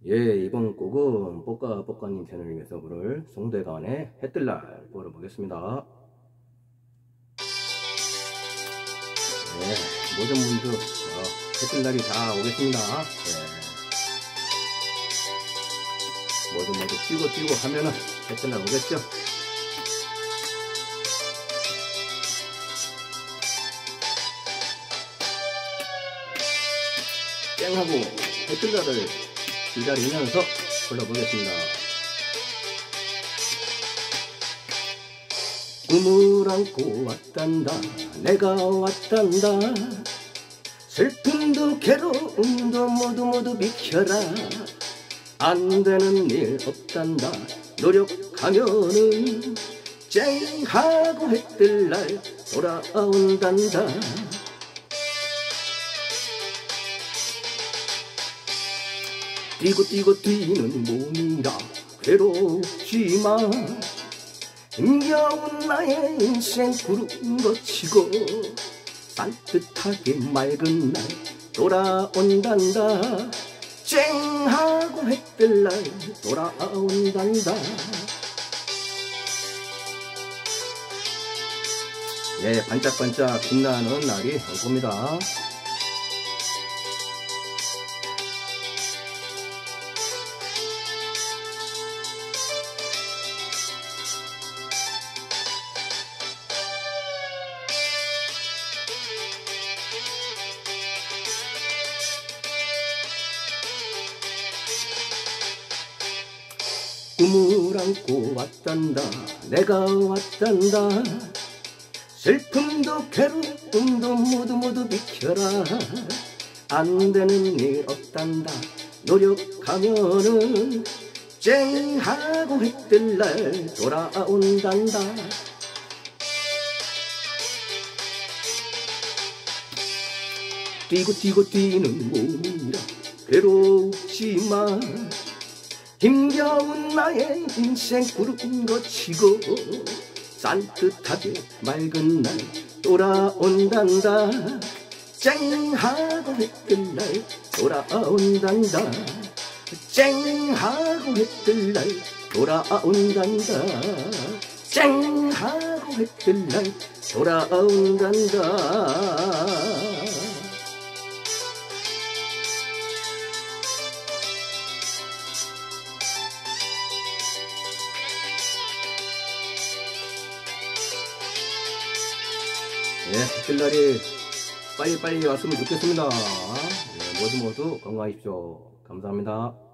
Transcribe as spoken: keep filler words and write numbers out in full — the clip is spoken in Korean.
예, 이번 곡은 뽀까뽀까님 채널을 위해서 부를 송대관의 해뜰날 불러보겠습니다. 예, 모든 분들 어, 해뜰날이 다 오겠습니다. 예, 모든 분들 뛰고 뛰고 하면은 해뜰날 오겠죠. 땡하고 해뜰날을 기다리면서 불러보겠습니다. 꿈을 안고 왔단다, 내가 왔단다. 슬픔도 괴로움도 모두 모두 비켜라. 안 되는 일 없단다, 노력하면은 쨍하고 해뜰날 돌아온단다. 뛰고 뛰고 뛰는 몸이라 괴롭지만 힘겨운 나의 인생 구름 거치고 산뜻하게 맑은 날 돌아온단다. 쨍하고 해뜰날 돌아온단다. 예, 반짝반짝 빛나는 날이 올 겁니다. 꿈을 안고 왔단다, 내가 왔단다. 슬픔도 괴로움도 모두 모두 비켜라. 안 되는 일 없단다, 노력하면은 쨍하고 해뜰날 돌아온단다. 뛰고 뛰고 뛰는 몸이라 괴롭지만 힘겨운 나의 인생 구름 거치고 산뜻하게 맑은 날 돌아온단다. 쨍하고 해뜰날 돌아온단다. 쨍하고 해뜰날 돌아온단다. 쨍하고 해뜰날 돌아온단다. 예, 해뜰날이 빨리빨리 왔으면 좋겠습니다. 예, 모두 모두 건강하십시오. 감사합니다.